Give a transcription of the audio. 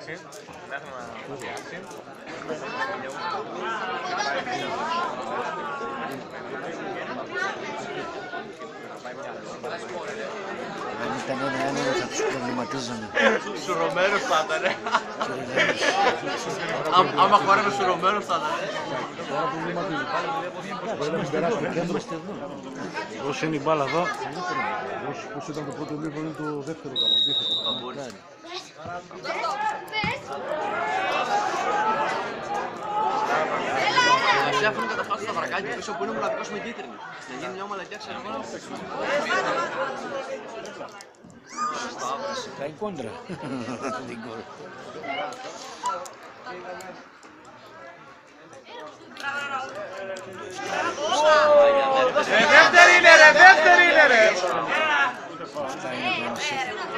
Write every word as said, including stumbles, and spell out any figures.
Εντάξει, μέχρι να πιάσει. Αν ήταν ένα-ένα θα τους προβληματίζαμε. Σουρωμένος θα ήταν. Άμα χόρευε σουρωμένος θα ήταν. Τώρα προβληματίζει. Μπορεί να μην περάσει το κέντρο. Όσο είναι η μπάλα εδώ. Όσο ήταν το πρώτο λίγο είναι το δεύτερο καλό. Εσύ αφήνουν καταφάσεις τα βρακάκια πίσω που είναι μοναδικός με κίτρινη. Να γίνει μια ομαλακιά ξέρω εγώ. Κάνει κόντρα. Δεύτερη είναι ρε, δεύτερη είναι ρε! Αυτά είναι